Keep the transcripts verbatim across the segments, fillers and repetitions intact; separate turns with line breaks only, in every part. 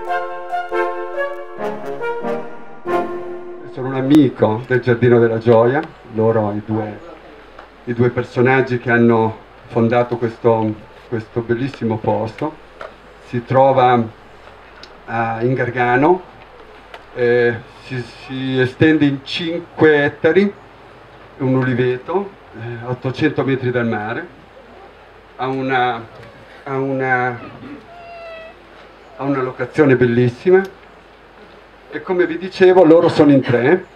Sono un amico del Giardino della Gioia, loro i due, i due personaggi che hanno fondato questo, questo bellissimo posto. Si trova a, in Gargano, eh, si, si estende in cinque ettari, un uliveto, eh, ottocento metri dal mare, ha una, ha una, ha una locazione bellissima. E come vi dicevo, loro sono in tre, eh,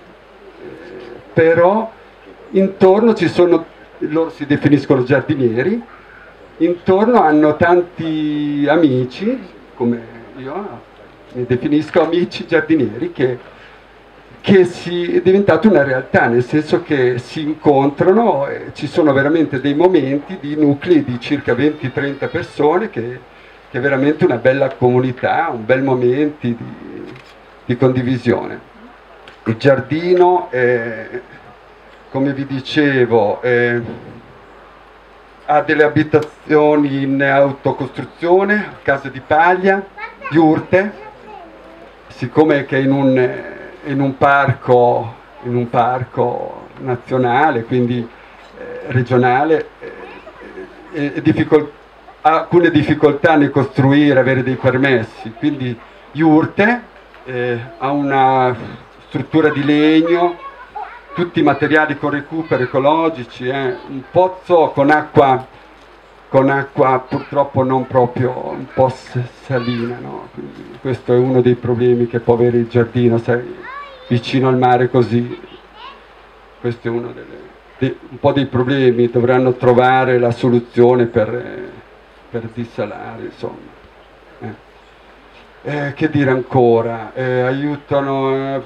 però intorno ci sono, loro si definiscono giardinieri, intorno hanno tanti amici, come io mi definisco amici giardinieri, che, che si, è diventato una realtà, nel senso che si incontrano, e ci sono veramente dei momenti di nuclei di circa venti trenta persone, che, che è veramente una bella comunità, un bel momento di... di condivisione. Il giardino, eh, come vi dicevo, eh, ha delle abitazioni in autocostruzione, case di paglia, iurte, siccome che è in un, in un parco, in un parco nazionale, quindi eh, regionale, eh, è difficol- ha alcune difficoltà nel costruire, avere dei permessi, quindi iurte. Eh, ha una struttura di legno, tutti i materiali con recupero ecologici, eh. Un pozzo con acqua, con acqua purtroppo non proprio, un po' salina, no? Quindi questo è uno dei problemi che può avere il giardino, sai, vicino al mare così. Questo è uno delle, dei, un po' dei problemi, dovranno trovare la soluzione per, eh, per dissalare, insomma. Eh. Eh, che dire ancora? Eh, aiutano... Eh,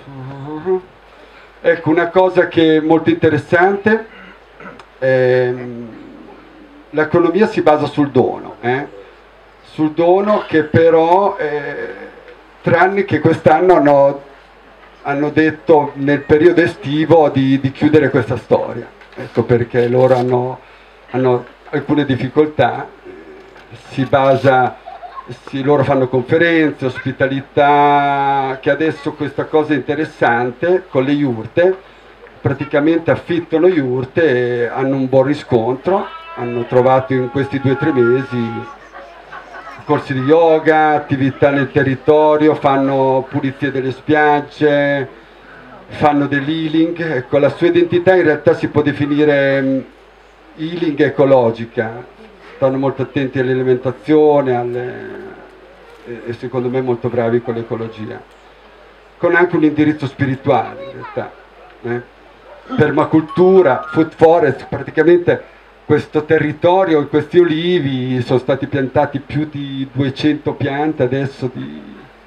ecco, una cosa che è molto interessante, eh, l'economia si basa sul dono, eh? sul dono che però, eh, tranne che quest'anno hanno, hanno detto nel periodo estivo di, di chiudere questa storia, ecco perché loro hanno, hanno alcune difficoltà, si basa... Sì, loro fanno conferenze, ospitalità, che adesso questa cosa è interessante, con le iurte, praticamente affittano iurte e hanno un buon riscontro, hanno trovato in questi due o tre mesi corsi di yoga, attività nel territorio, fanno pulizie delle spiagge, fanno dell'healing, ecco la sua identità in realtà si può definire healing ecologica. Stanno molto attenti all'alimentazione alle... e secondo me molto bravi con l'ecologia, con anche un indirizzo spirituale in realtà, eh? Permacultura, food forest, praticamente questo territorio e questi olivi sono stati piantati più di duecento piante adesso di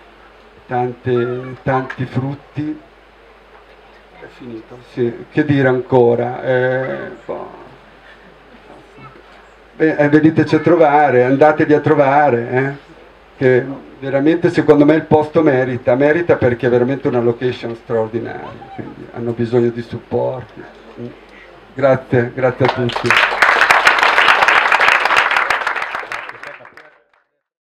tante, tanti frutti. È finito, sì. Che dire ancora? Eh, boh. Beh, veniteci a trovare, andatevi a trovare, eh? Che veramente secondo me il posto merita, merita perché è veramente una location straordinaria, quindi hanno bisogno di supporti. Grazie, grazie a tutti.